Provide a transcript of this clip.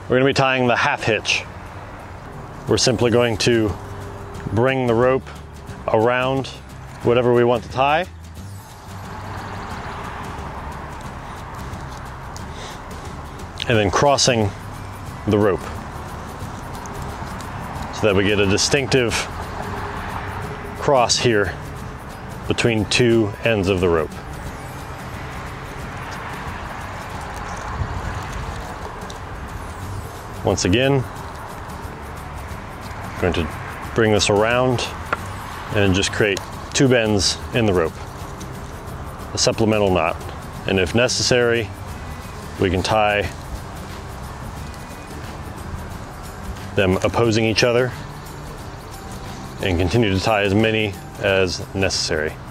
We're going to be tying the half hitch. We're simply going to bring the rope around whatever we want to tie. And then crossing the rope so that we get a distinctive cross here between two ends of the rope. Once again, I'm going to bring this around and just create two bends in the rope, a supplemental knot. And if necessary, we can tie them opposing each other and continue to tie as many as necessary.